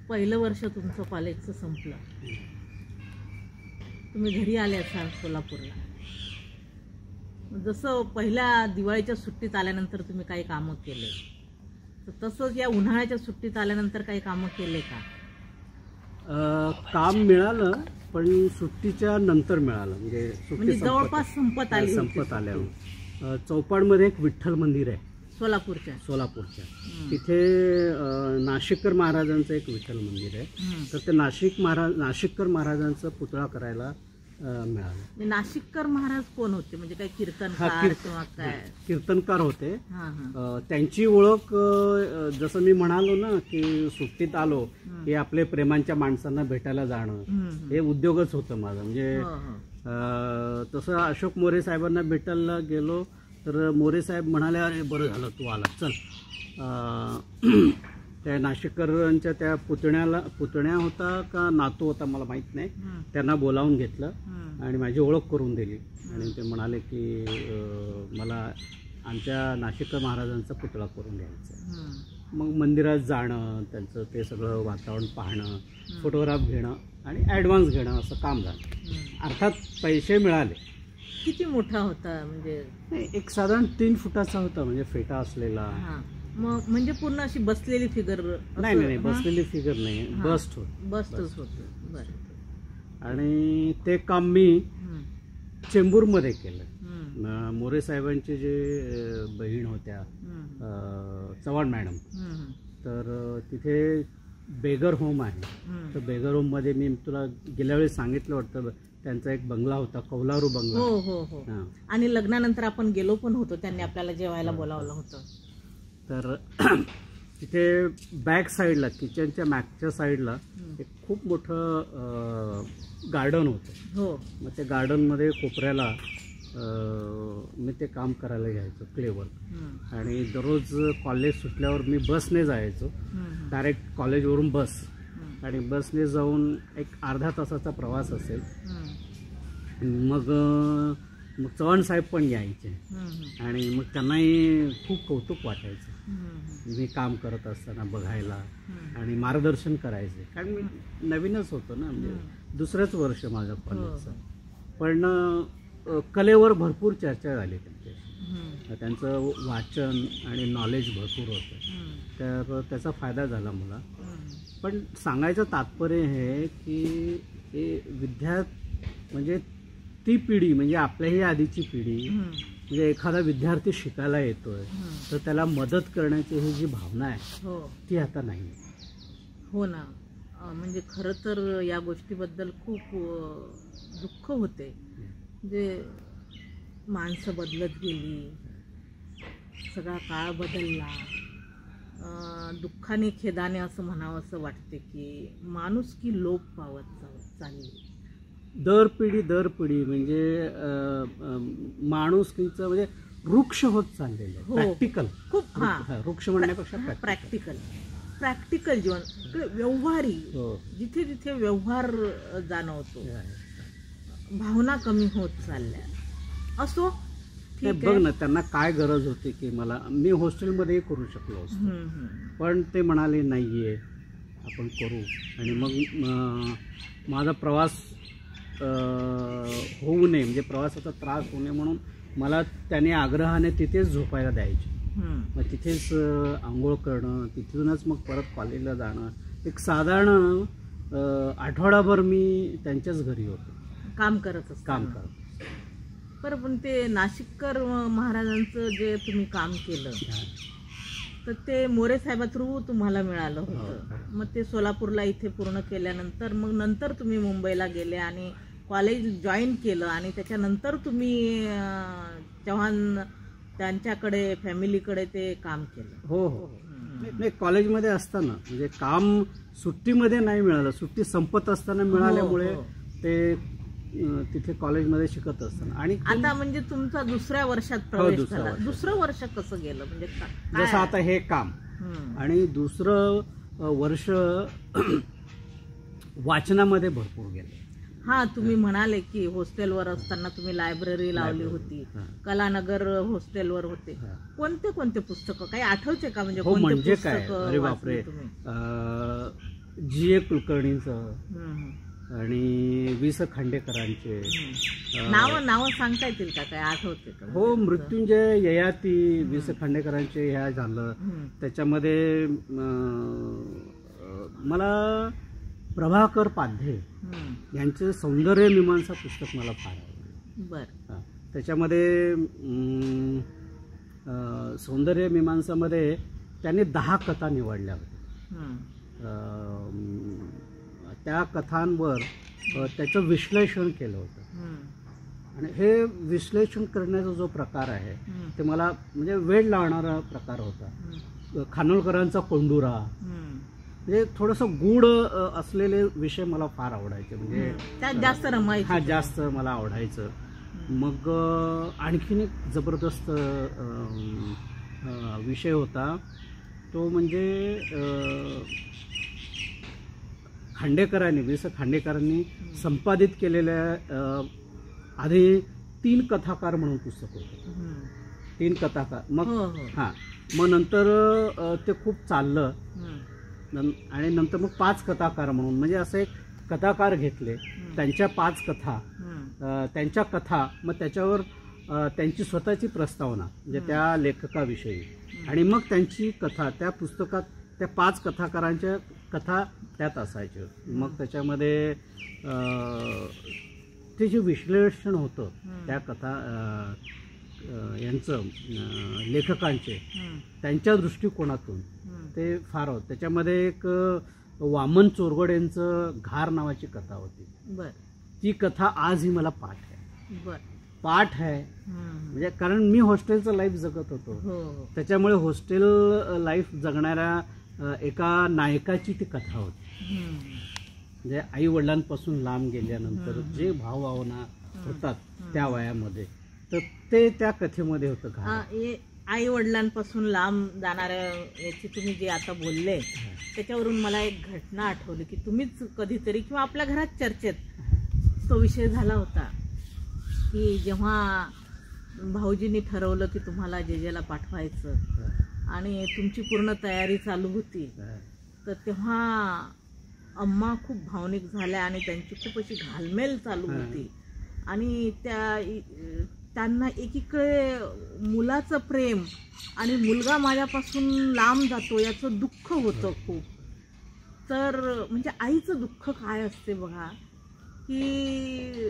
पहिलं वर्ष तुमचं कॉलेजचं संपलं, तुम्ही घरी आले असाल सोलापूरला. जसं पहिल्या दिवाळीच्या सुट्टीत आल्यानंतर तुम्ही काही कामं केले, तर तसंच या उन्हाळ्याच्या सुट्टीत आल्यानंतर काही कामं केले का? काम मिळालं, पण सुट्टीच्या नंतर मिळालं. म्हणजे जवळपास संपत आल्यावर चौपाडमध्ये एक विठ्ठल मंदिर आहे सोलापूरच्या. तिथे नाशिककर महाराजांचं एक विठ्ठल मंदिर आहे. तर ते नाशिककर महाराजांचा पुतळा करायला मिळाला. नाशिककर महाराज कोण होते? म्हणजे काही कीर्तनकार किंवा काय? कीर्तनकार होते. त्यांची ओळख जसं मी म्हणालो ना की सुट्टीत आलो की आपले प्रेमांच्या माणसांना भेटायला जाणं हे उद्योगच होतं माझं. म्हणजे तसं अशोक मोरे साहेबांना भेटायला गेलो तर मोरे साहेब म्हणाले, अरे बरं झालं तू आला, चल. त्या नाशिककरांच्या त्या पुतण्या होता का नातू होता मला माहीत नाही, त्यांना बोलावून घेतलं आणि माझी ओळख करून दिली. आणि ते म्हणाले की मला आमच्या नाशिककर महाराजांचा पुतळा करून घ्यायचा. मग मंदिरात जाणं, त्यांचं ते सगळं वातावरण पाहणं, फोटोग्राफ घेणं आणि ॲडव्हान्स घेणं असं काम झालं. अर्थात पैसे मिळाले. किती मोठा होता? म्हणजे एक साधारण 3 फुटाचा होता, म्हणजे फेटा असलेला. मग म्हणजे पूर्ण अशी बसलेली फिगर? नाही, बसलेली फिगर नाही, बस्ट होत. आणि ते काम मी चेंबूरमध्ये केलं. मोरे साहेबांचे जे बहीण होत्या चव्हाण मॅडम, तर तिथे बेगर होम आहे. तर बेगर होम मध्ये मी तुला गेल्या वेळी सांगितलं वाटतं, त्यांचा एक बंगला होता, कौलारू बंगला. हो. आणि लग्नानंतर आपण गेलो पण होतो, त्यांनी आपल्याला जेवायला बोलावलं होतं. तर तिथे बॅक साईडला, किचनच्या मॅकच्या साईडला एक खूप मोठं गार्डन होतं. मग त्या गार्डनमध्ये कोपऱ्याला मी ते काम करायला घ्यायचो, क्लेवर. आणि दररोज कॉलेज सुटल्यावर मी बसने जायचो, डायरेक्ट कॉलेजवरून बस, आणि बसने जाऊन एक अर्धा तासाचा प्रवास असेल. मग चव्हाण साहेब पण यायचे आणि मग त्यांनाही खूप कौतुक वाटायचं मी काम करत असताना बघायला, आणि मार्गदर्शन करायचे. कारण मी नवीनच होतो ना, म्हणजे दुसरंच वर्ष माझं कॉलेजचं. पण कलेवर भरपूर चर्चा झाली त्यांच्याशी. त्यांचं वाचन आणि नॉलेज भरपूर होतं, तर त्याचा फायदा झाला मला. पण सांगायचं तात्पर्य हे की म्हणजे ती पिढी, म्हणजे आपल्याही आधीची पिढी, म्हणजे एखादा विद्यार्थी शिकायला येतोय तर त्याला मदत करण्याची ही जी भावना आहे ती आता नाही. हो ना. म्हणजे खरं तर या गोष्टीबद्दल खूप दुःख होते. म्हणजे माणसं बदलत गेली, सगळा काळ बदलला. दुःखाने खेदाने असं म्हणावं असं वाटते की माणुसकी लोप पावत चालली. दर पिढी म्हणजे माणुसकीचं म्हणजे वृक्ष होत चाललेलं आहे. प्रॅक्टिकल खूप, वृक्ष म्हणण्यापेक्षा प्रॅक्टिकल जीवन, व्यवहारी, जिथे जिथे व्यवहार जाणवतो, भावना कमी होत चालल्या. असो, बघ ना, त्यांना काय गरज होती की मी हॉस्टेलमध्ये करू शकलो असतो, पण ते म्हणाले नाहीये आपण करू. आणि मग माझा प्रवास होऊ नये, म्हणजे प्रवासाचा त्रास होऊ नये म्हणून मला त्याने आग्रहाने तिथेच झोपायला द्यायचे. मग तिथेच आंघोळ करणं, तिथूनच मग परत कॉलेजला जाणं. एक साधारण आठवडाभर मी त्यांच्याच घरी होतो, काम करत. बरं, पण ते नाशिककर महाराजांचं जे तुम्ही काम केलं तर ते मोरे साहेबा थ्रू तुम्हाला मिळालं होतं. मग ते सोलापूरला इथे पूर्ण केल्यानंतर मग नंतर तुम्ही मुंबईला गेले आणि कॉलेज जॉईन केलं, आणि त्याच्यानंतर तुम्ही चव्हाण त्यांच्याकडे फॅमिलीकडे ते काम केलं. हो. नाही, कॉलेजमध्ये असताना, म्हणजे काम सुट्टीमध्ये नाही मिळालं, सुट्टी संपत असताना मिळाल्यामुळे ते तिथे कॉलेजमध्ये शिकत असताना. आणि आता म्हणजे तुमचा दुसऱ्या वर्षात प्रवेश झाला. दुसरं वर्ष कसं गेलं? म्हणजे जसं आता हे काम, आणि दुसरं वर्ष वाचनामध्ये भरपूर गेलं. तुम्ही म्हणाले की हॉस्टेलवर असताना तुम्ही लायब्ररी लावली होती, कलानगर हॉस्टेलवर होते. कोणते पुस्तकं काही आठवते का? म्हणजे काय, अरे बापरे, G.A. कुलकर्णींचं हम्म. आणि वि स खांडेकरांचे. नाव सांगता येतील का, काय आठवते का? हो, मृत्युंजय ययाती वि स खांडेकरांचे ह्या झालं. त्याच्यामध्ये मला प्रभाकर पाध्ये यांचे सौंदर्य मीमांसा पुस्तक मला फार आवडलं. बरं. त्याच्यामध्ये सौंदर्य मीमांसामध्ये त्यांनी 10 कथा निवडल्या होत्या. त्या कथांवर त्याचं विश्लेषण केलं होतं. आणि हे विश्लेषण करण्याचा जो प्रकार आहे ते मला म्हणजे वेळ लावणारा प्रकार होता. खानोलकरांचा कोंडुरा, म्हणजे थोडंसं गूढ असलेले विषय मला फार आवडायचे. म्हणजे त्यात जास्त रमायचं. हा, जास्त मला आवडायचं. मग आणखीन एक जबरदस्त विषय होता तो म्हणजे खांडेकरांनी वि स खांडेकरांनी संपादित केलेल्या आधी 3 कथाकार म्हणून पुस्तक होतं. 3 कथाकार. मग मग नंतर ते खूप चाललं आणि नंतर मग 5 कथाकार म्हणून, म्हणजे असे कथाकार घेतले, त्यांच्या 5 कथा, त्यांच्या कथा, मग त्याच्यावर त्यांची स्वतःची प्रस्तावना म्हणजे त्या लेखकाविषयी, आणि मग त्यांची कथा त्या पुस्तकात त्या 5 कथाकारांच्या कथा त्यात असायच्या. मग त्याच्यामध्ये ते जे विश्लेषण होतं त्या कथा यांचं लेखकांचे त्यांच्या दृष्टिकोनातून ते फार होतं. त्याच्यामध्ये एक वामन चोरगडेंचं घार नावाची कथा होती. ती कथा आजही मला पाठ आहे. म्हणजे कारण मी हॉस्टेलचं लाईफ जगत होतो, त्याच्यामुळे हॉस्टेल लाईफ जगणाऱ्या एका नायकाची ती कथा होती. म्हणजे आई वडिलांपासून लांब गेल्यानंतर जे भावभावना होतात त्या वयामध्ये, तर ते त्या कथेमध्ये होतं. आई वडिलांपासून लांब जाणाऱ्या याची तुम्ही जे आता बोलले त्याच्यावरून मला एक घटना आठवली की तुम्हीच कधीतरी किंवा आपल्या घरात चर्चेत तो विषय झाला होता की जेव्हा भाऊजींनी ठरवलं की तुम्हाला जेजेला पाठवायचं आणि तुमची पूर्ण तयारी चालू होती, तर तेव्हा अम्मा खूप भावनिक झाल्या आणि त्यांची खूप अशी घालमेल चालू होती. आणि त्यांना एकीकडे मुलाचं प्रेम आणि मुलगा माझ्यापासून लांब जातो याचं दुःख होतं खूप. तर म्हणजे आईचं दुःख काय असते बघा, की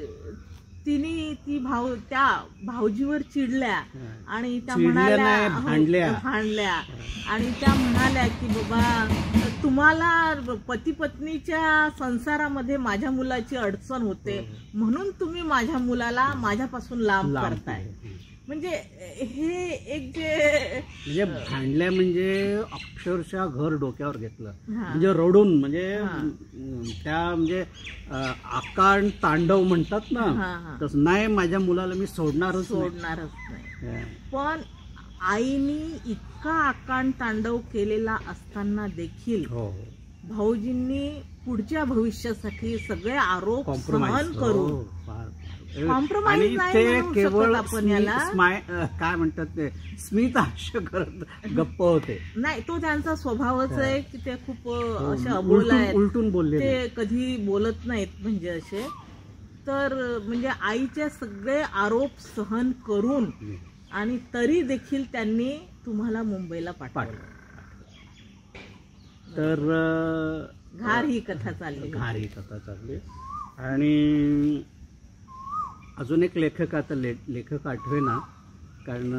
त्या भाऊजीवर चिडल्या आणि त्या म्हणाल्या भांडल्या आणि त्या म्हणाल्या की बाबा तुम्हाला पती पत्नीच्या संसारामध्ये माझ्या मुलाची अडचण होते म्हणून तुम्ही माझ्या मुलाला माझ्यापासून लांब करताय. म्हणजे हे एक जे म्हणजे भांडल्या म्हणजे अक्षरशः घर डोक्यावर घेतलं, म्हणजे रडून, म्हणजे त्या म्हणजे आकांड तांडव म्हणतात ना तसं, नाही माझ्या मुलाला मी सोडणारच नाही. पण आईनी इतका आकांड तांडव केलेला असताना देखील भाऊजींनी पुढच्या भविष्यासाठी सगळे आरोप सहन करून आणि ते केवळ काय म्हणतात ते स्मितहास्य करत गप्प होते. नाही, तो त्यांचा स्वभावच आहे की ते खूप असे अबोल आहेत, उलटून बोलले, ते कधी बोलत नाहीत म्हणजे असे. तर म्हणजे आईचे सगळे आरोप सहन करून आणि तरी देखील त्यांनी तुम्हाला मुंबईला पाठवलं. तर घार ही कथा चालली. आणि अजून एक लेखक, आता लेखक आठवे ना, कारण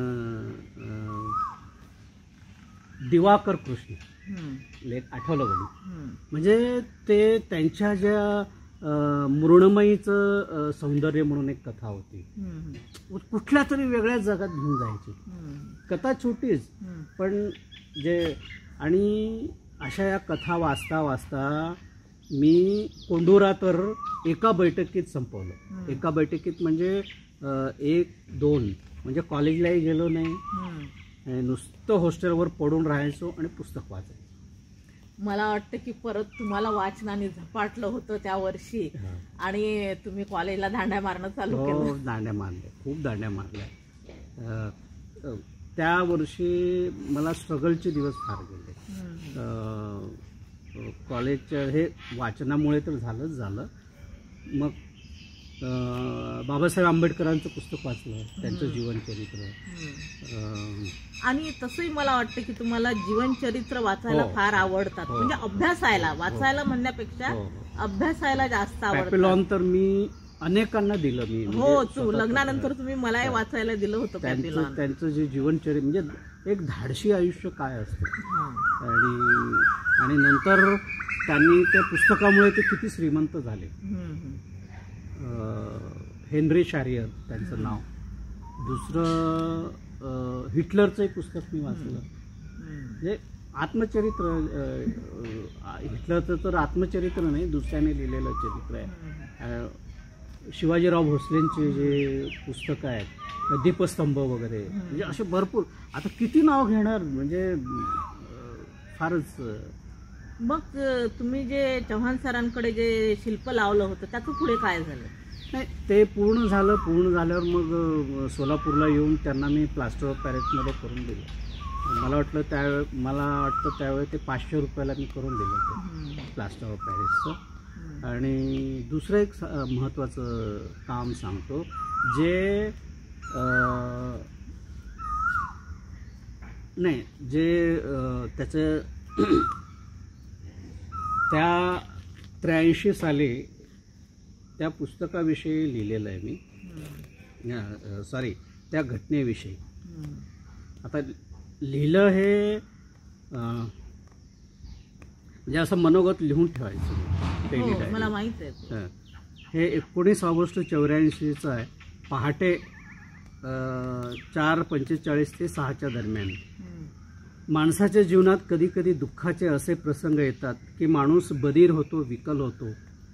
दिवाकर कृष्ण आठवलं बघून, म्हणजे ते त्यांच्या ज्या मृण्मयीचं सौंदर्य म्हणून एक कथा होती, कुठल्या तरी वेगळ्या जगात घेऊन जायची. कथा छोटीच पण जे, आणि अशा या कथा वाचता वाचता मी कोंडुरा तर एका बैठकीत संपवलं. एका बैठकीत म्हणजे 1-2, म्हणजे कॉलेजलाही गेलो नाही, नुसतं हॉस्टेलवर पडून राहायचो आणि पुस्तक वाचायचो. मला वाटतं की परत तुम्हाला वाचनाने झपाटलं होतं त्या वर्षी आणि तुम्ही कॉलेजला दांड्या मारणं चालू केलं. दांड्या मारल्या, खूप दांड्या मारल्या. त्या वर्षी मला स्ट्रगलचे दिवस फार गेले. कॉलेजच्या हे वाचनामुळे तर झालं. मग बाबासाहेब आंबेडकरांचं पुस्तक वाचलं, त्यांचं जीवनचरित्र. आणि तसंही मला वाटतं की तुम्हाला जीवनचरित्र वाचायला फार आवडतात. म्हणजे अभ्यासायला, वाचायला म्हणण्यापेक्षा अभ्यासायला जास्त आवडतं. पॅपिलॉन तर मी अनेकांना दिलं. मी हो, लग्नानंतर तुम्ही मलाही वाचायला दिलं होतं पॅपिलॉन. त्यांचं जे जीवनचरित्र म्हणजे एक धाडशी आयुष्य काय असतं, आणि नंतर त्यांनी त्या पुस्तकामुळे ते किती श्रीमंत झाले. हेनरी शारियर त्यांचं नाव. दुसरं हिटलरचं एक पुस्तक मी वाचलं. म्हणजे आत्मचरित्र, हिटलरचं तर आत्मचरित्र नाही, दुसऱ्याने लिहिलेलं चरित्र आहे. शिवाजीराव भोसलेंचे जे पुस्तकं आहेत, दीपस्तंभ वगैरे, म्हणजे असे भरपूर. आता किती नाव घेणार, म्हणजे फारच. मग तुम्ही जे चव्हाण सरांकडे जे शिल्प लावलं होतं त्याचं पुढे काय झालं? नाही, ते पूर्ण झाल्यावर मग सोलापूरला येऊन त्यांना मी प्लास्टर ऑफ पॅरिसमध्ये करून दिलं. मला वाटतं त्यावेळी ते 500 रुपयाला मी करून दिलं होतं प्लास्टर ऑफ पॅरिसचं. आणि दुसरं एक महत्त्वाचं काम सांगतो, जे त्याचं त्या 83 साली त्या पुस्तकाविषयी लिहिलेलं आहे मी. सॉरी, त्या घटनेविषयी. आता लिहिलं हे म्हणजे असं मनोगत लिहून ठेवायचं पहिली डायरी. मला माहित आहे. हे 19 ऑगस्ट 84 आहे. पहाटे 4:45 ते 6च्या दरम्यान. माणसाच्या जीवनात कधी कधी दुःखाचे असे प्रसंग येतात की माणूस बधीर होतो, विकल होतो.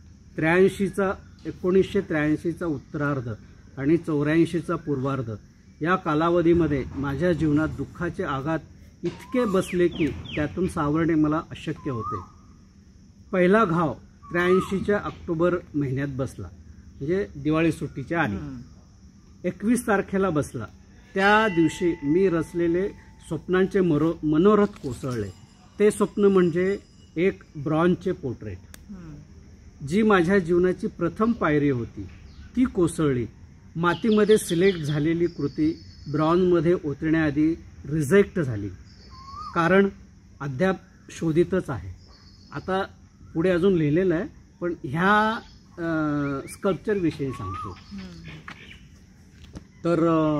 1983चा उत्तरार्ध आणि 84चा पूर्वार्ध या कालावधीमध्ये माझ्या जीवनात दुःखाचे आघात इतके बसले की त्यातून सावरणे मला अशक्य होते. पहिला घाव 83च्या ऑक्टोबर महिन्यात बसला, म्हणजे दिवाळी सुट्टीच्या आधी. 21 तारखेला बसला. त्या दिवशी मी रचलेले स्वप्नांचे मनोरथ कोसळले. ते स्वप्न म्हणजे एक ब्रॉन्झचे पोर्ट्रेट. जी माझ्या जीवनाची प्रथम पायरी होती ती कोसळली. मातीमध्ये सिलेक्ट झालेली कृती ब्रॉन्झमध्ये ओतण्याआधी रिजेक्ट झाली. कारण अद्याप शोधितच आहे. आता पुढे अजून लिहिलेलं आहे, पण ह्या स्कल्पचरविषयी सांगतो. तर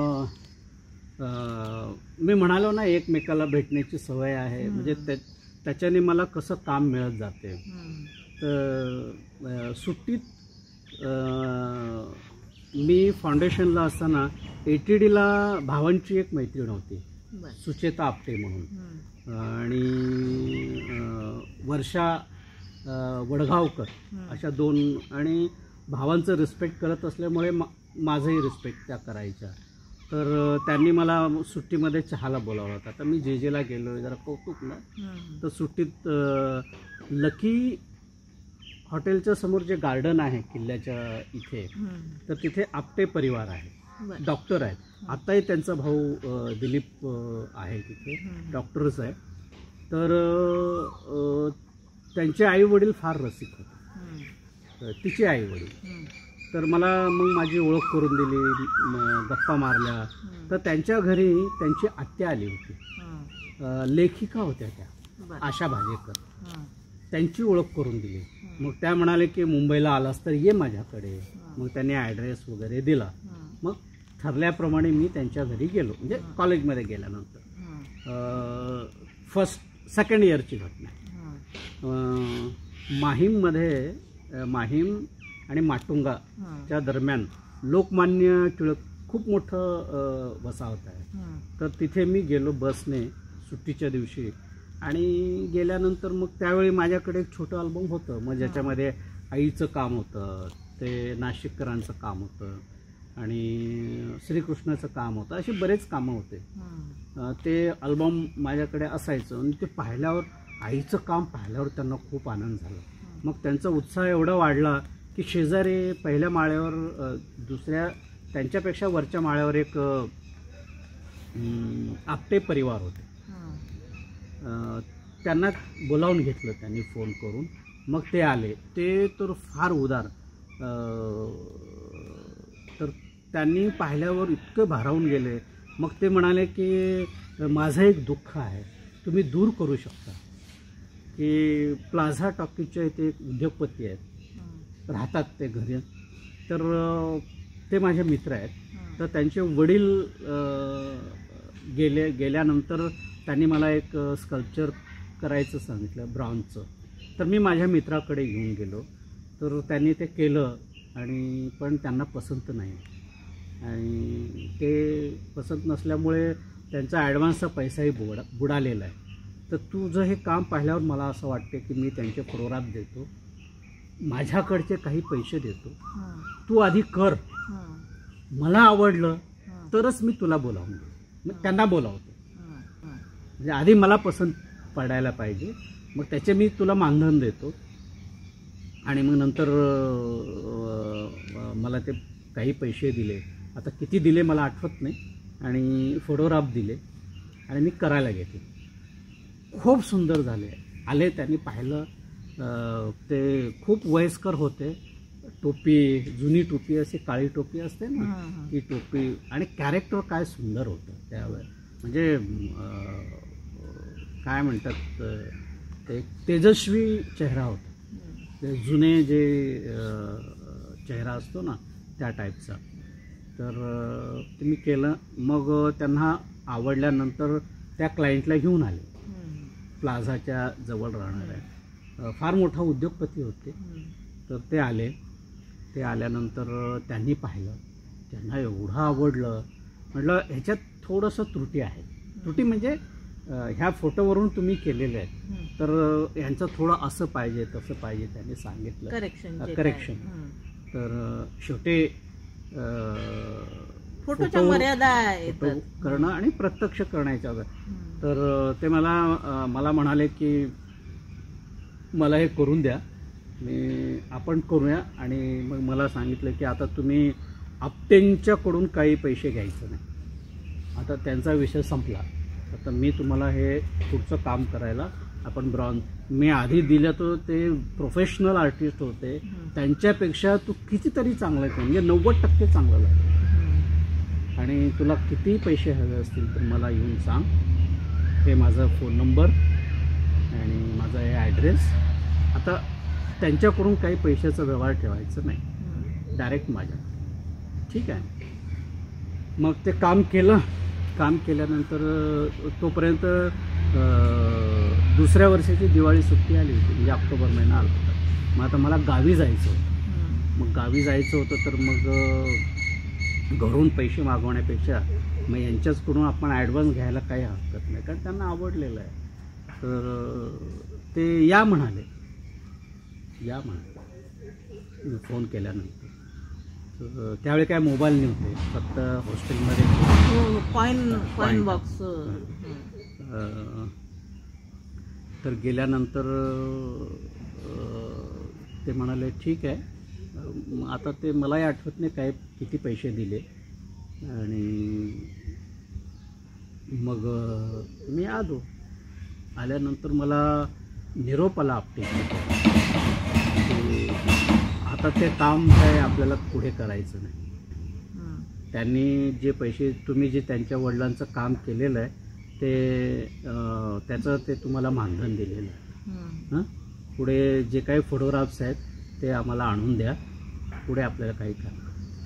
मी म्हणालो ना, एकमेकाला भेटण्याची सवय आहे. म्हणजे त्याच्याने मला कसं काम मिळत जाते. तर सुट्टीत मी फाउंडेशनला असताना ATDला भावांची एक मैत्रीण होती, सुचेता आपटे म्हणून, आणि वर्षा वडगावकर, अशा 2. आणि भावांचं रिस्पेक्ट करत असल्यामुळे माझंही रिस्पेक्ट त्या करायच्या. तर त्यांनी मला सुट्टीमध्ये चहाला बोलावलं होतं. आता मी जेजेला गेलो, जरा कौतुक ना. तर सुट्टीत लकी हॉटेलच्या समोर जे गार्डन आहे किल्ल्याच्या इथे, तर तिथे आपटे परिवार आहे, डॉक्टर आहेत. आत्ताही त्यांचा भाऊ दिलीप आहे तिथे, डॉक्टरच आहे. तर त्यांचे आई वडील फार रसिक होते, तिचे आई वडील. तर मला मग माझी ओळख करून दिली, गप्पा मारल्या. तर त्यांच्या घरी त्यांची आत्या आली होती, लेखिका होत्या त्या, आशा भाजेकर. त्यांची ओळख करून दिली. मग त्या म्हणाले की मुंबईला आलास तर ये माझ्याकडे. मग त्यांनी ॲड्रेस वगैरे दिला. मग ठरल्याप्रमाणे मी त्यांच्या घरी गेलो, म्हणजे कॉलेजमध्ये गेल्यानंतर. सेकंड इयरची घटना. माहीम आणि माटुंगाच्या दरम्यान लोकमान्य टिळक खूप मोठं वसाहत आहे. तर तिथे मी गेलो बसने सुट्टीच्या दिवशी. आणि गेल्यानंतर मग त्यावेळी माझ्याकडे एक छोटं अल्बम होतं, मग ज्याच्यामध्ये आईचं काम होतं, ते नाशिककरांचं काम होतं, आणि श्रीकृष्णाचं काम होतं. अशी बरेच कामं होते. ते अल्बम माझ्याकडे असायचं. आणि ते पाहिल्यावर, आईचं काम पाहिल्यावर त्यांना खूप आनंद झाला. मग त्यांचा उत्साह एवढा वाढला की शेजारी पहिल्या माळ्यावर दुसऱ्या, त्यांच्यापेक्षा वरच्या माळ्यावर एक आपटे परिवार होते. त्यांना बोलावून घेतलं त्यांनी फोन करून. मग ते आले. ते तर फार उदार. तर त्यांनी पाहिल्यावर इतकं भारावून गेले. मग ते म्हणाले की माझं एक दुःख आहे, तुम्ही दूर करू शकता. की प्लाझा टॉकीजच्या इथे एक उद्योगपती आहेत, राहतात ते घरी. तर ते माझे मित्र आहेत. तर त्यांचे वडील गेल्यानंतर त्यांनी मला एक स्कल्पचर करायचं सांगितलं ब्रॉन्झचं. तर मी माझ्या मित्राकडे घेऊन गेलो. तर त्यांनी ते केलं आणि पण त्यांना पसंत नाही. आणि ते पसंत नसल्यामुळे त्यांचा ॲडव्हान्सचा पैसाही बुडालेला आहे. तर तुझं हे काम पाहिल्यावर मला असं वाटते की मी त्यांचे फोटोग्राफ देतो, माझ्याकडचे काही पैसे देतो, तू आधी कर, मला आवडलं तरच मी तुला बोलावून देऊ. मग त्यांना बोलावतो. म्हणजे आधी मला पसंत पडायला पाहिजे, मग त्याचे मी तुला मानधन देतो. आणि मग नंतर मला ते काही पैसे दिले, आता किती दिले मला आठवत नाही, आणि फोटोग्राफ दिले आणि मी करायला घेतले. खूप सुंदर झाले. आले, त्यांनी पाहिलं. ते खूप वयस्कर होते. टोपी, जुनी टोपी, अशी काळी टोपी असते ना, ती टोपी. आणि कॅरेक्टर काय सुंदर होतं त्यावेळेस. म्हणजे काय म्हणतात, ते तेजस्वी चेहरा होता. ते जुने जे चेहरा असतो ना त्या टाईपचा. तर ते मी केलं. मग त्यांना आवडल्यानंतर त्या क्लायंटला घेऊन आले. प्लाझाच्या जवळ राहणार आहे, फार मोठा उद्योगपती होते. तर ते आले. ते आल्यानंतर त्यांनी पाहिलं, त्यांना एवढं आवडलं. म्हटलं ह्याच्यात थोडंसं त्रुटी आहे. त्रुटी म्हणजे ह्या फोटोवरून तुम्ही केलेले आहेत, तर ह्यांचं थोडं असं पाहिजे तसं पाहिजे त्यांनी सांगितलं. करेक्शन. तर शेवटी फोटोच्या मर्यादा करणं आणि प्रत्यक्ष करण्याच्या. तर ते मला म्हणाले की मला हे करून द्या, आपण करूया. आणि मग मला सांगितलं की आता तुम्ही आपटेंच्याकडून काही पैसे घ्यायचं नाही, आता त्यांचा विषय संपला. आता मी तुम्हाला हे पुढचं काम करायला आपण मी आधी दिलं तर ते प्रोफेशनल आर्टिस्ट होते, त्यांच्यापेक्षा तू कितीतरी चांगलं आहे, म्हणजे 90% चांगलं झालं. आणि तुला किती पैसे हवे असतील तर मला येऊन सांग. हे माझा फोन नंबर आणि माझा हे ॲड्रेस. आता त्यांच्याकडून काही पैशाचा व्यवहार ठेवायचं नाही, डायरेक्ट माझ्या. ठीक आहे. मग ते काम केलं. काम केल्यानंतर तोपर्यंत दुसऱ्या वर्षाची दिवाळी सुट्टी आली होती, म्हणजे ऑक्टोबर महिना आला होता. मग आता मला गावी जायचं होतं. मग गावी जायचं होतं तर मग घरून पैसे मागवण्यापेक्षा मग यांच्याचकडून आपण ॲडव्हान्स घ्यायला काही हरकत नाही, कारण त्यांना आवडलेलं आहे. तर ते या म्हणाले. मी फोन केल्यानंतर त्यावेळी काय मोबाईल नव्हते, फक्त हॉस्टेलमध्ये कॉइन बॉक्स. तर गेल्यानंतर ते म्हणाले ठीक आहे. आता ते मलाही आठवत नाही काय किती पैसे दिले. आणि मग मी आल्यानंतर मला निरोप आला आपटे. आता ते काम काय आपल्याला पुढे करायचं नाही. त्यांनी जे पैसे, तुम्ही जे त्यांच्या वडिलांचं काम केलेलं आहे त्याचं ते तुम्हाला मानधन दिलेलं आहे. पुढे जे काही फोटोग्राफ्स आहेत ते आम्हाला आणून द्या, पुढे आपल्याला काही काम.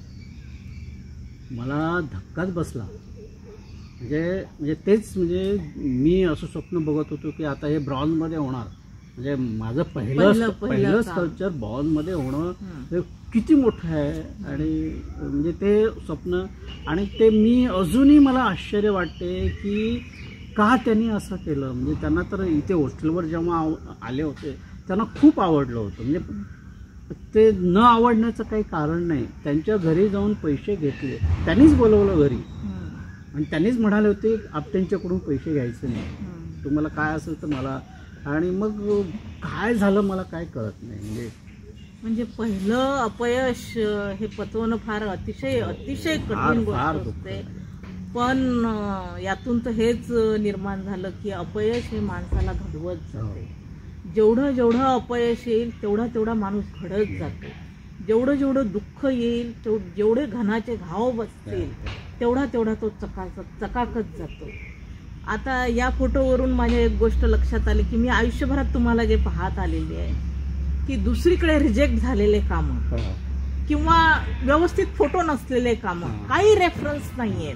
मला धक्काच बसला. म्हणजे तेच, म्हणजे मी असं स्वप्न बघत होतो की आता हे ब्रॉन्झमध्ये होणार. म्हणजे माझं पहिलं स्कल्पचर ब्रॉन्झमध्ये होणं किती मोठं आहे. आणि म्हणजे ते स्वप्न. आणि ते मी अजूनही मला आश्चर्य वाटते की का त्यांनी असं केलं. म्हणजे त्यांना तर इथे हॉस्टेलवर जेव्हा आले होते त्यांना खूप आवडलं होतं. म्हणजे ते न आवडण्याचं काही कारण नाही. त्यांच्या घरी जाऊन पैसे घेतले, त्यांनीच बोलवलं घरी आणि त्यांनीच म्हणाले होते आपट्यांच्याकडून पैसे घ्यायचे नाही, तुम्हाला काय असेल तर मला. आणि मग काय झालं मला काय कळत नाही. म्हणजे पहिलं अपयश हे पचवणं फार अतिशय कठीण गोष्ट असते. पण यातून तर हेच निर्माण झालं की अपयश हे माणसाला घडवत जाते. जेवढं जेवढं अपयश येईल तेवढा माणूस घडत जातो. जेवढं जेवढं दुःख येईल जेवढे घनाचे घाव बसतील तेवढा तो चकाकत जातो. आता या फोटोवरून माझ्या एक गोष्ट लक्षात आली की मी आयुष्यभरात तुम्हाला जे पाहत आलेली आहे की दुसरीकडे रिजेक्ट झालेले कामं किंवा व्यवस्थित फोटो नसलेले कामं, काही रेफरन्स नाहीयेत,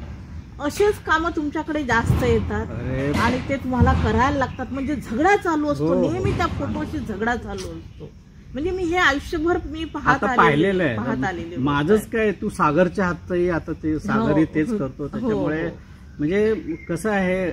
असेच कामं तुमच्याकडे जास्त येतात आणि ते तुम्हाला करायला लागतात. म्हणजे झगडा चालू असतो, नेहमी त्या फोटोशी झगडा चालू असतो. म्हणजे मी हे आयुष्यभर मी पाहत आलेले. माझंच काय, तू सागरच्या हातही आता ते सागरही तेच करतो. त्याच्यामुळे म्हणजे कसं आहे,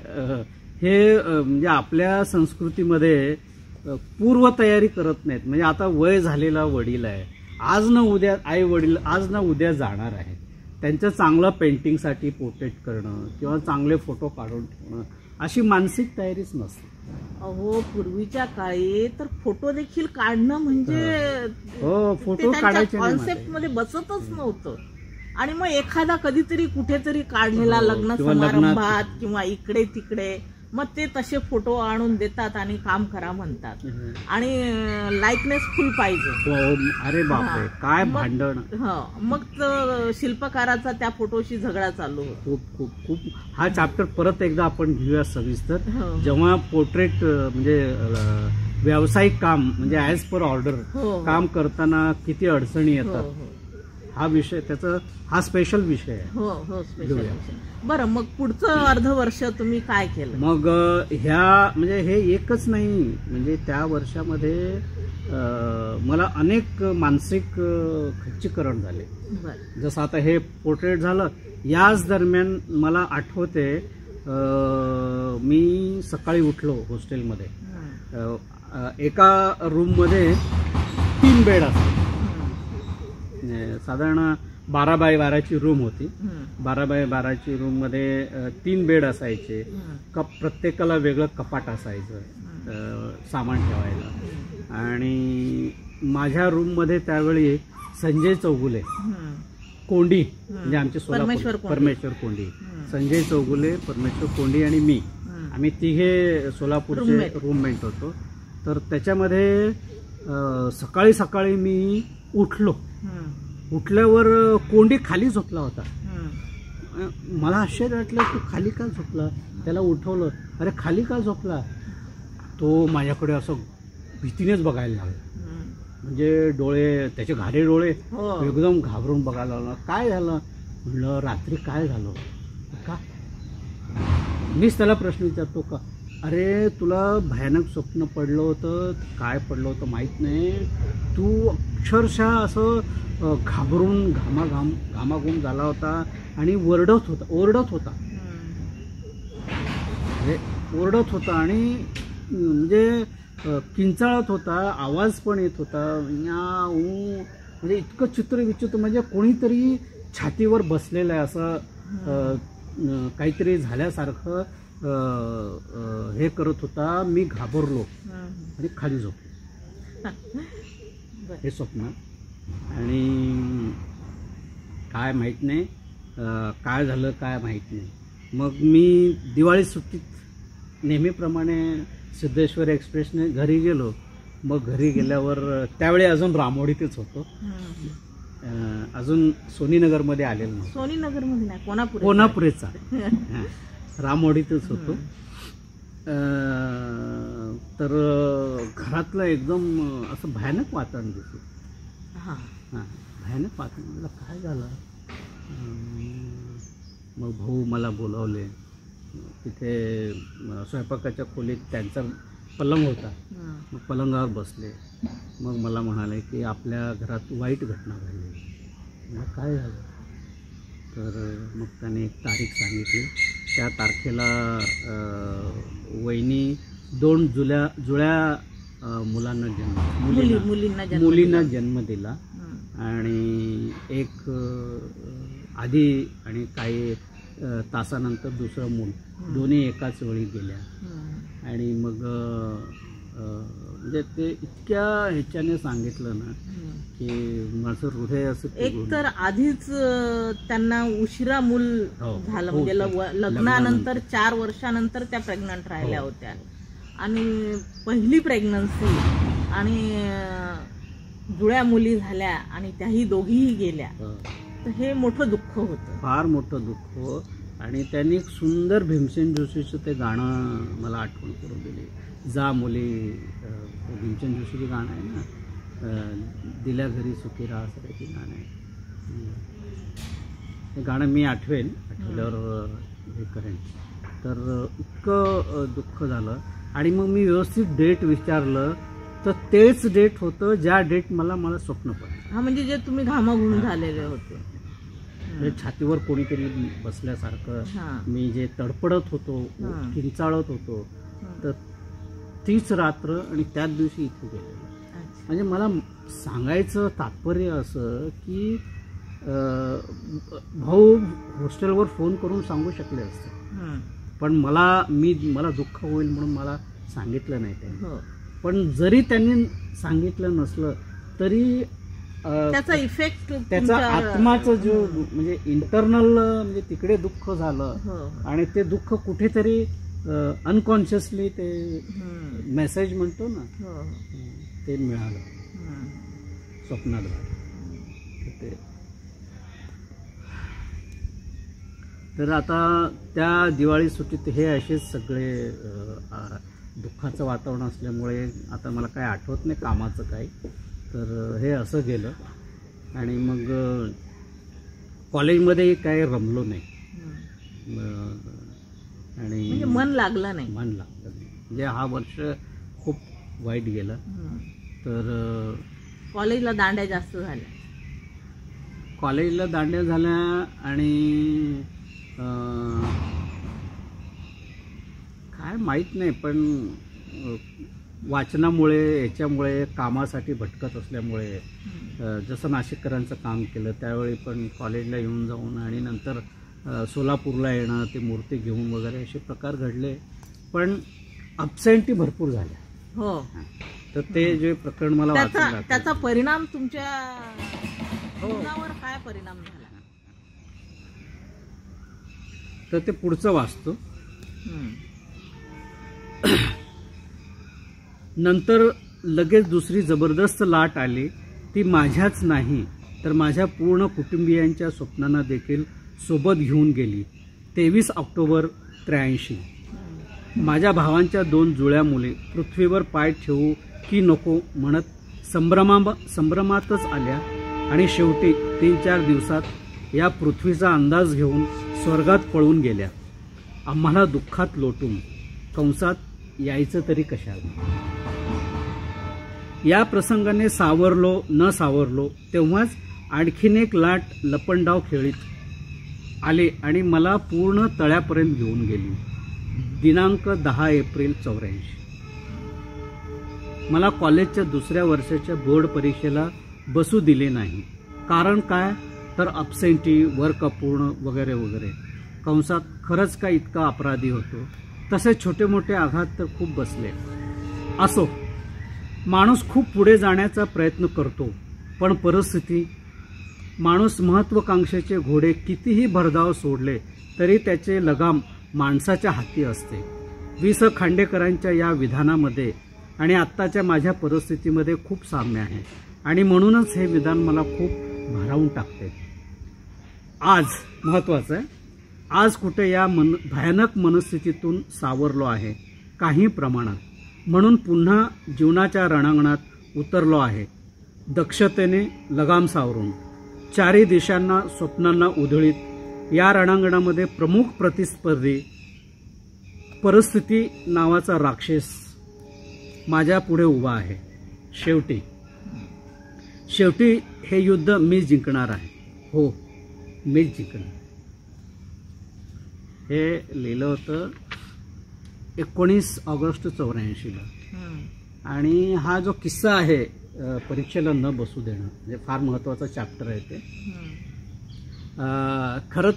हे म्हणजे आपल्या संस्कृतीमध्ये पूर्व तयारी करत नाहीत. म्हणजे आता वय झालेला वडील आहे, आज ना उद्या आई वडील आज ना उद्या जाणार आहे, त्यांचं चांगलं पेंटिंगसाठी पोर्ट्रेट करणं किंवा चांगले फोटो काढून ठेवणं अशी मानसिक तयारीच नसते. अहो, पूर्वीच्या काळी तर फोटो देखील काढणं म्हणजे फोटो काढायचे कॉन्सेप्ट मध्ये बसतच नव्हतं. आणि मग एखादा कधीतरी कुठेतरी काढलेला लग्न समारंभात किंवा इकडे तिकडे मग ते तसे फोटो आणून देतात आणि काम करा म्हणतात. आणि लाईकनेस फुल पाहिजे. अरे बापरे, काय भांडण. मग शिल्पकाराचा त्या फोटोशी झगडा चालू होतो. खूप खूप खूप. हा चॅप्टर परत एकदा आपण घेऊया सविस्तर, जेव्हा पोर्ट्रेट म्हणजे व्यावसायिक काम म्हणजे ऍज पर ऑर्डर काम करताना किती अडचणी येतात, हा विषय त्याचा हा स्पेशल विषय आहे. स्पेशल विषय. बरं, मग पुढचं अर्ध वर्ष तुम्ही काय केलं? मग ह्या म्हणजे हे एकच नाही, म्हणजे त्या वर्षामध्ये मला अनेक मानसिक खच्चीकरण झाले. जसं आता हे पोर्ट्रेट झालं, याच दरम्यान मला आठवते मी सकाळी उठलो हॉस्टेलमध्ये. एका रूममध्ये 3 बेड असतात. साधारण 12x12ची रूम होती. 12x12ची रूम मध्ये 3 बेड असायचे. प्रत्येकाला वेगळं कपाट असायचं सामान ठेवायला. आणि माझ्या रूम मध्ये त्यावेळी संजय चौगुले कोंडी, म्हणजे आमचे सोलापूर परमेश्वर कोंडी, संजय चौगुले, परमेश्वर कोंडी आणि मी, आम्ही तिघे सोलापूरचे रूममेट होतो. तर त्याच्यामध्ये सकाळी सकाळी मी उठलो. उठल्यावर कोंडी खाली झोपला होता. मला आश्चर्य वाटलं, तू खाली का झोपला? त्याला उठवलं, अरे खाली का झोपला? तो माझ्याकडे असं भीतीनेच बघायला लागला. म्हणजे डोळे त्याचे घारे डोळे एकदम घाबरून बघायला लागला. काय झालं म्हणलं, रात्री काय झालं का? मीच त्याला प्रश्न विचारतो का, अरे तुला भयानक स्वप्न पडलं होतं, काय पडलं होतं माहीत नाही, तू अक्षरशः असं घाबरून घामाघूम झाला होता आणि ओरडत होता आणि म्हणजे किंचाळत होता, आवाज पण येत होता. म्हणजे इतकं चित्र विचित्र, म्हणजे कोणीतरी छातीवर बसलेलं आहे असं काहीतरी झाल्यासारखं हे करत होता. मी घाबरलो आणि खाली झोपलो. हे स्वप्न. आणि काय माहीत नाही काय झालं, काय माहीत नाही. मग मी दिवाळी सुट्टीत नेहमीप्रमाणे सिद्धेश्वर एक्सप्रेसने घरी गेलो. मग घरी गेल्यावर त्यावेळी अजून रामोडीतच होतो, अजून सोनीनगरमध्ये आलेलो नव्हतो. सोनीनगरमध्ये नाही, कोणापुरेचा रामोडीतच होतो. तर घरातलं एकदम असं भयानक वातावरण दिसलं. भयानक वातावरण. काय झालं? मग भाऊ मला बोलावले. तिथे स्वयंपाकाच्या खोलीत त्यांचा पलंग होता. मग पलंगावर बसले. मग मला म्हणाले की आपल्या घरात वाईट घटना घडली. मग काय झालं? तर मग त्याने एक तारीख सांगितली. त्या तारखेला वहिनी 2 जुळ्या मुलींना जन्म दिला. आणि एक आधी आणि काही तासानंतर दुसरं मूल, दोन्ही एकाच वेळी गेल्या. आणि मग म्हणजे ते इतक्या ह्याच्याने सांगितलं ना की माझं हृदय असं एक तर आधीच त्यांना उशिरा मूल झालं, म्हणजे लग्नानंतर 4 वर्षानंतर त्या प्रेग्नंट राहिल्या होत्या आणि पहिली प्रेग्नन्सी आणि जुळ्या मुली झाल्या आणि त्याही दोघीही गेल्या, तर हे मोठं दुःख होतं, फार मोठं दुःख. आणि त्यांनी एक सुंदर भीमसेन जोशीचं ते गाणं मला आठवण करून दिली, जा मुली, भीमसेन जोशीचं गाणं आहे ना, दिल्या घरी सुखी राहा सगळे ते गाणं आहे. ते गाणं मी आठवल्यावर हे करेन. तर इतकं दुःख झालं. आणि मग मी व्यवस्थित डेट विचारलं तर तेच डेट होतं ज्या डेट मला स्वप्न पडलं. हा, म्हणजे जे तुम्ही घामाघूम झालेले होते, छातीवर कोणीतरी बसल्यासारखं, मी जे तडपडत होतो, किंचाळत होतो, तर तीच रात्र आणि त्याच दिवशी इथे गेलेलं. म्हणजे मला सांगायचं तात्पर्य असं की भाऊ हॉस्टेलवर फोन करून सांगू शकले असते, पण मला दुःख होईल म्हणून मला सांगितलं नाही त्यांनी. पण जरी त्यांनी सांगितलं नसलं तरी त्याचा इफेक्ट, त्याचा आत्माचं जो म्हणजे इंटरनल, म्हणजे तिकडे दुःख झालं आणि ते दुःख कुठेतरी अनकॉन्शियसली ते मेसेज म्हणतो ना, ते मिळालं स्वप्नात. तर आता त्या दिवाळी सुट्टीत हे असेच सगळे दुःखाचं वातावरण असल्यामुळे आता मला काय आठवत नाही कामाचं काही. तर हे असं गेलं. आणि मग कॉलेजमध्ये काही रमलो नाही आणि मन लागलं नाही. म्हणजे हा वर्ष खूप वाईट गेलं. तर कॉलेजला दांड्या जास्त झाल्या. आणि काय माहीत नाही, पण वाचनामुळे, याच्यामुळे, कामासाठी भटकत असल्यामुळे, जसं नाशिककरांचं काम केलं त्यावेळी पण कॉलेजला येऊन जाऊन आणि नंतर सोलापूरला येणं, ते मूर्ती घेऊन वगैरे असे प्रकार घडले. पण अब्सेंटी भरपूर झाल्या. हो. तर ते जे प्रकरण मला वाचलं, त्याचा परिणाम तुमच्या जीवनावर काय परिणाम झाला, तर ते पुढचं वाचतो. नंतर लगेच दुसरी जबरदस्त लाट आली. ती माझ्याच नाही तर माझ्या पूर्ण कुटुंबियांच्या स्वप्नांना देखील सोबत घेऊन गेली. 23 ऑक्टोबर 83. माझ्या भावांच्या 2 जुळ्या मुली पृथ्वीवर पाय ठेवू की नको म्हणत संभ्रमातच आल्या आणि शेवटी 3-4 दिवसात या पृथ्वीचा अंदाज घेऊन स्वर्गात पळून गेल्या. आम्हाला दुःखात लोटून कंसात यायचं तरी कशाला. या प्रसंगाने सावरलो न सावरलो तेव्हाच आणखीन एक लाट लपंडाव खेळीत आले आणि मला पूर्ण तळ्यापर्यंत घेऊन गेली. दिनांक 10 एप्रिल 84. मला कॉलेजच्या दुसऱ्या वर्षाच्या बोर्ड परीक्षेला बसू दिले नाही. कारण काय, तर अब्सेंटी, वर्क अपूर्ण वगैरे वगैरे. कंसात खरंच काय इतका अपराधी होतो. तसे छोटे मोठे आघात तर खूप बसले. असो, माणूस खूप पुढे जाण्याचा प्रयत्न करतो, पण परिस्थिती, माणूस महत्वाकांक्षेचे घोडे कितीही भरधाव सोडले तरी त्याचे लगाम माणसाच्या हाती असते. वि. स. खांडेकरांच्या या विधानामध्ये आणि आत्ताच्या माझ्या परिस्थितीमध्ये खूप साम्य आहे आणि म्हणूनच हे विधान मला खूप भारावून टाकते. आज महत्वाचं आहे, आज कुठे या भयानक मनस्थितीतून सावरलो आहे काही प्रमाणात, म्हणून पुन्हा जीवनाच्या रणांगणात उतरलो आहे. दक्षतेने लगाम सावरून चारी दिशांना स्वप्नांना उधळीत या रणांगणामध्ये प्रमुख प्रतिस्पर्धी परिस्थिती नावाचा राक्षस माझ्या पुढे उभा आहे. शेवटी हे युद्ध मी जिंकणार आहे. हो, मीच जिंकणार. हे लिहिलं होतं 19 ऑगस्ट 84ला. आणि हा जो किस्सा आहे परीक्षेला न बसू देणं, म्हणजे फार महत्वाचा चॅप्टर आहे ते. खरं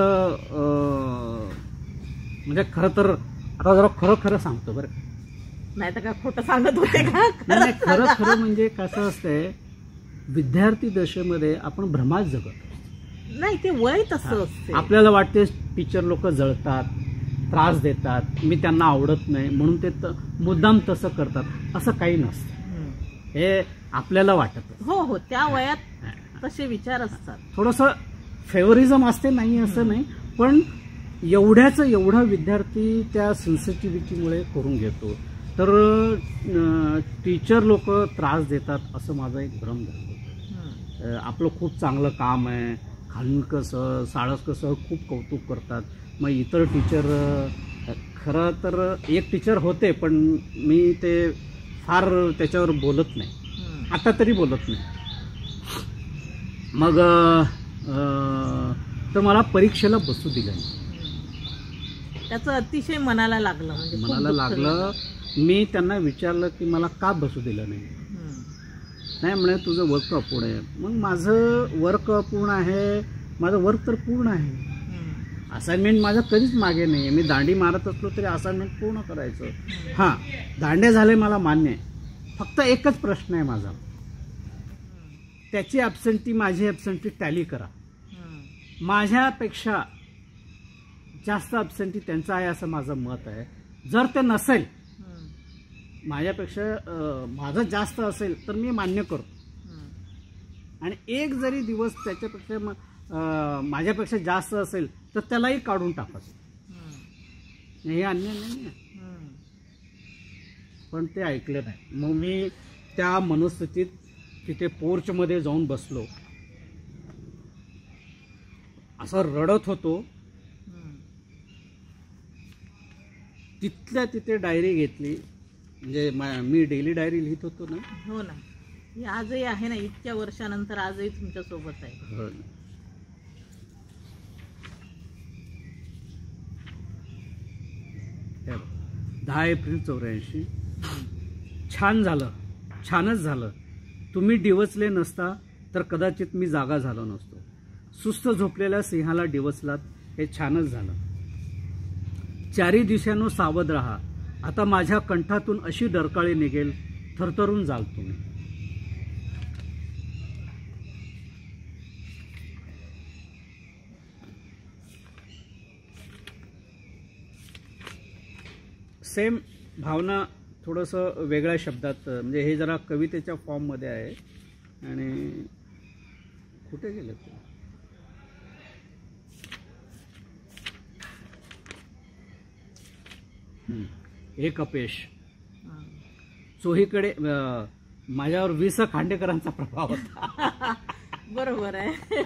तर आता जरा खरं सांगतो बरं. नाही तर काय खोटं सांगत होते का? नाही, खरं खरं म्हणजे कसं असतंय, विद्यार्थी दशेमध्ये आपण भ्रमात जगत असतो. नाही, ते वय तसं असते. आपल्याला वाटते टीचर लोक जळतात, त्रास देतात, मी त्यांना आवडत नाही म्हणून ते मुद्दाम तसं करतात, असं काही नसतं. हे आपल्याला वाटत. हो हो, त्या वयात तसे विचार असतात. थोडंसं फेवरिझम असते, नाही असं नाही, पण एवढा विद्यार्थी त्या सेन्सिटिव्हिटीमुळे करून घेतो. तर टीचर लोक त्रास देतात असं माझा एक भ्रम झाला. आपलं खूप चांगलं काम आहे, खानविलकर सर, साळसकर सर खूप कौतुक करतात. मग इतर टीचर, खरं तर एक टीचर होते पण मी ते फार त्याच्यावर बोलत नाही, आता तरी बोलत नाही. मग तर मला परीक्षेला बसू दिलं नाही. त्याचं अतिशय मनाला लागलं, म्हणजे मनाला लागलं. मी त्यांना विचारलं की मला का बसू दिलं नाही. नाही म्हणे तुझं वर्क अपूर्ण आहे. मग माझं वर्क अपूर्ण आहे, माझं वर्क तर पूर्ण आहे. असाइनमेंट माझं कधीच मागे नाही. मी दांडी मारत असलो तरी असाइनमेंट पूर्ण करायचं. हां, दांडे झाले मला मान्य आहे. फक्त एकच प्रश्न आहे माझा, त्याची ॲब्सेंटी माझी ॲब्सेंटी टॅली करा. माझ्यापेक्षा जास्त ॲब्सेंटी त्यांचा आहे असं माझं मत आहे. जर ते नसेल, माझ्यापेक्षा माझं जास्त असेल तर मी मान्य करतो. आणि एक जरी दिवस त्याच्यापेक्षा माझ्यापेक्षा जास्त असेल तर त्यालाही काढून टाकायचं. हे अन्याय नाही आहे. पण ते ऐकलं नाही. मग मी त्या मनस्थितीत तिथे पोर्चमध्ये जाऊन बसलो, असं रडत होतो. तिथल्या तिथे डायरी घेतली, म्हणजे मी डेली डायरी लिहित होतो ना. हो ना, ही आजही आहे ना, इतक्या वर्षानंतर आजही तुमच्या सोबत आहे. हो. 10 एप्रिल 84. छान झालं, छानच झालं. तुम्ही डिवचले नसता तर कदाचित मी जागा झालो नसतो. सुस्त झोपलेल्या सिंहाला डिवचलात, हे छानच झालं. चारी दिशांनो सावध राहा, आता माझ्या कंठातून अशी डरकाळी निघेल, थरथरून जाल तुम्ही. सेम भावना थोडंसं वेगळ्या शब्दात, म्हणजे हे जरा कवितेच्या फॉर्ममध्ये आहे. आणि कुठे गेले ते? एक अपयश. चोहीकडे माझ्यावर वि.स. खांडेकरांचा प्रभाव होता. बरोबर आहे.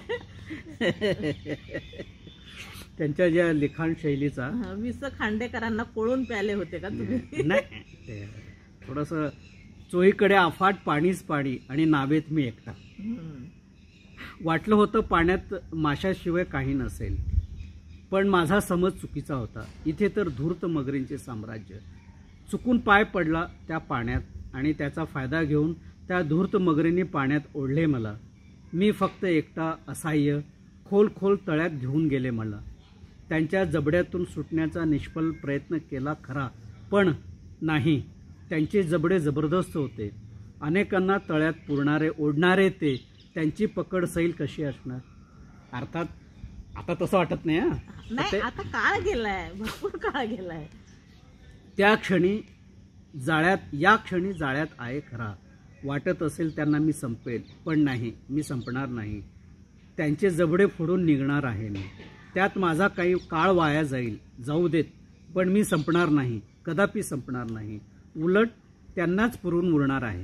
त्यांच्या ज्या लिखाण शैलीचा. वि.स. खांडेकरांना कोळून प्याले होते का तुम्ही? नाही, थोडंसं चोहीकडे अफाट पाणीच पाणी आणि नावेत मी एकटा. वाटलं होतं पाण्यात माशाशिवाय काही नसेल, पण माझा समज चुकीचा होता. इथे तर धूर्त मगरींचे साम्राज्य. चुकून पाय पडला त्या पाण्यात आणि त्याचा फायदा घेऊन त्या धूर्त मगरींनी पाण्यात ओढले मला. मी फक्त एकटा असहाय्य खोल खोल तळ्यात घेऊन गेले मला. त्यांच्या जबड्यातून सुटण्याचा निष्फळ प्रयत्न केला खरा, पण नाही. त्यांचे जबडे जबरदस्त होते. अनेकांना तळ्यात पुरणारे ओढणारे ते. त्यांची पकड सैल कशी असणार. अर्थात आता तसं वाटत नाही. नाही, आता काळ गेलाय, भरपूर काळ गेलाय. त्या क्षणी जाळ्यात, या क्षणी जाळ्यात आहे खरा. वाटत असेल त्यांना मी संपेल, पण नाही, मी संपणार नाही. त्यांचे जबडे फोडून निघणार आहे मी. त्यात माझा काही काळ वाया जाईल, जाऊ देत, पण मी संपणार नाही, कदापि संपणार नाही. उलट त्यांनाच पुरून उरणार आहे.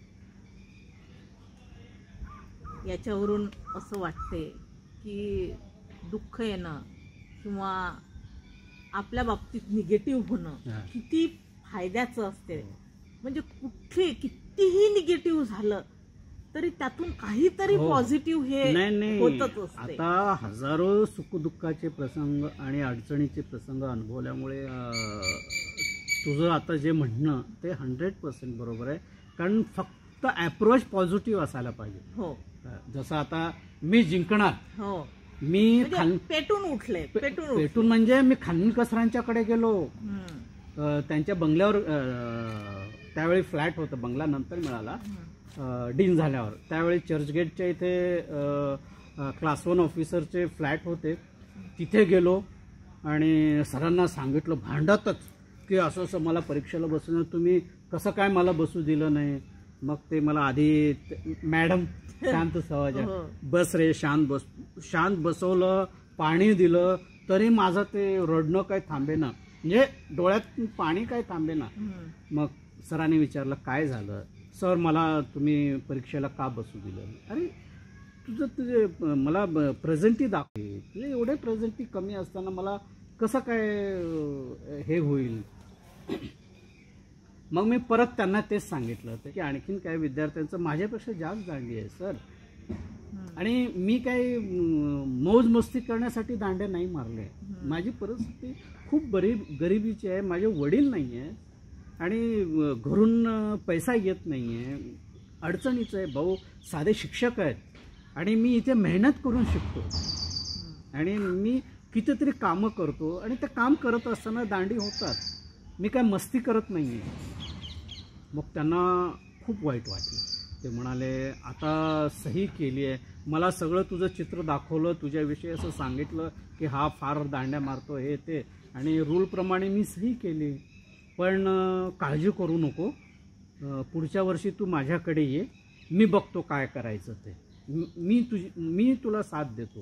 याच्यावरून असं वाटते की दुःख येणं किंवा आपल्या बाबतीत निगेटिव्ह होणं किती फायद्याचं असते. म्हणजे कुठे कितीही निगेटिव्ह झालं तरी त्यातून काहीतरी पॉझिटिव्ह हे होतच असते. आता हजारो सुखदुःखाचे प्रसंग आणि अडचणीचे प्रसंग अनुभवल्यामुळे तुझं आता जे म्हणणं ते 100% बरोबर आहे. कारण फक्त अप्रोच पॉझिटिव्ह असायला पाहिजे. हो, जसं आता मी जिंकणार. हो, मी पेटून उठले, पेटून म्हणजे मी खानविलकर सरांच्याकडे गेलो. त्यांच्या बंगल्यावर त्यावेळी फ्लॅट होतं, बंगला नंतर मिळाला डीन झाल्यावर. त्यावेळी चर्चगेटच्या इथे क्लास 1 ऑफिसरचे फ्लॅट होते. तिथे गेलो आणि सरांना सांगितलं भांडतच की असं असं मला परीक्षेला बसवणं, तुम्ही कसं काय मला बसू दिलं नाही. मग ते मला आधी मॅडम शांत सवाजा, बस रे शांत बसवलं, पाणी दिलं, तरी माझं ते रडणं काय थांबेना, म्हणजे डोळ्यात पाणी काय थांबेना. मग सरांनी विचारलं काय झालं. सर मला तुम्ही परीक्षेला का बसू दिलं. अरे तुझे मला प्रेझेंटी दाखवे, तुझे एवढे प्रेझेंटी कमी असताना मला कसं काय हे होईल. मग मी परत त्यांना तेच सांगितलं होतं की आणखीन काय विद्यार्थ्यांचं माझ्यापेक्षा जास्त दांडी आहे सर, आणि मी काही मौज मस्ती करण्यासाठी दांड्या नाही मारले. माझी परिस्थिती खूप गरिबीची आहे, माझे वडील नाही आहे आणि घरून पैसा येत नाही आहे, अडचणीचं आहे. भाऊ साधे शिक्षक आहेत आणि मी इथे मेहनत करून शिकतो आणि मी कितीतरी कामं करतो आणि ते काम करत असताना दांडी होतात, मी काय मस्ती करत नाही आहे. मग त्यांना खूप वाईट वाटलं. ते म्हणाले आता सही केली आहे, मला सगळं तुझं चित्र दाखवलं, तुझ्याविषयी असं सांगितलं की हा फार दांड्या मारतो हे ते, आणि रूलप्रमाणे मी सही केली. पण काळजी करू नको, पुढच्या वर्षी तू माझ्याकडे ये, मी बघतो काय करायचं ते, मी तुला साथ देतो.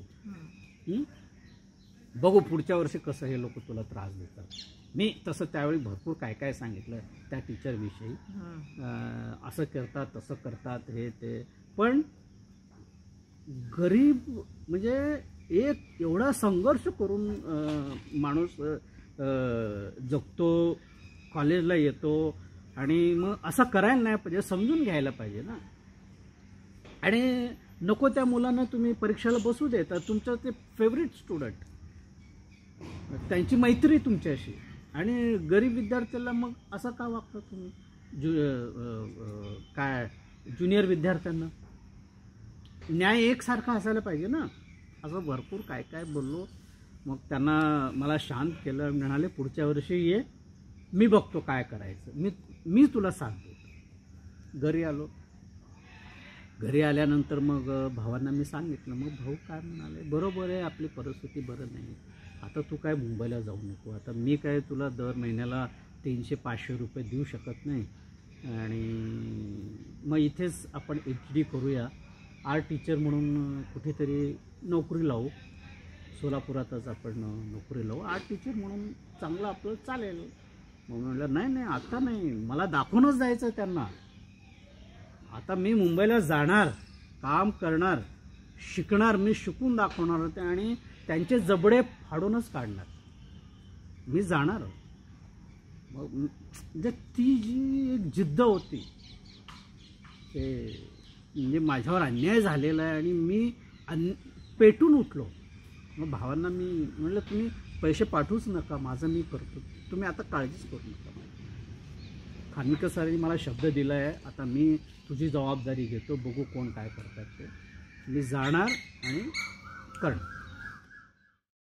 बघू पुढच्या वर्षी कसं हे लोक तुला त्रास देतात. मी तसं त्यावेळी भरपूर काय काय सांगितलं त्या टीचरविषयी, असं करतात तसं करतात हे ते. पण गरीब म्हणजे एक एवढा संघर्ष करून माणूस जगतो, कॉलेजला येतो, आणि मग असं करायला नाही पाहिजे, समजून घ्यायला पाहिजे ना. आणि नको त्या मुलांना तुम्ही परीक्षेला बसू देता, तुमचं ते फेवरेट स्टुडंट, त्यांची मैत्री तुमच्याशी, आणि गरीब विद्यार्थ्याला मग असं का वागता तुम्ही. काय ज्युनियर विद्यार्थ्यांना न्याय एकसारखा असायला पाहिजे ना. असं भरपूर काय काय बोललो. मग त्यांना मला शांत केलं, म्हणाले पुढच्या वर्षी ये, मी बघतो काय करायचं, मी तुला साथ देतो. घरी आलो. घरी आल्यानंतर मग भावांना मी सांगितलं. मग भाऊ काय म्हणाले, बरोबर आहे आपली परिस्थिती बरं नाही, आता तू काय मुंबईला जाऊ नको, आता मी काय तुला दर महिन्याला 300-500 रुपये देऊ शकत नाही, आणि मग इथेच आपण HD करूया, आर्ट टीचर म्हणून कुठेतरी नोकरी लावू, सोलापुरातच आपण नोकरी लावू, आर्ट टीचर म्हणून चांगलं आपलं चालेल. मग म्हटलं नाही आता नाही, मला दाखवूनच जायचं त्यांना. आता मी मुंबईला जाणार, काम करणार, शिकणार, मी शिकून दाखवणार होते आणि त्यांचे जबडे फाडूनच काढणार, मी जाणार. मग म्हणजे ती जी एक जिद्द होती, ते म्हणजे माझ्यावर अन्याय झालेला आहे आणि मी पेटून उठलो. मग भावांना मी म्हटलं तुम्ही पैसे पाठवूच नका, माझं मी करतो, तुम्ही आता काळजीच करू नका. खानविलकर सरांनी मला शब्द दिला आहे, आता मी तुझी जबाबदारी घेतो, बघू कोण काय करतात ते, मी जाणार आणि करणार.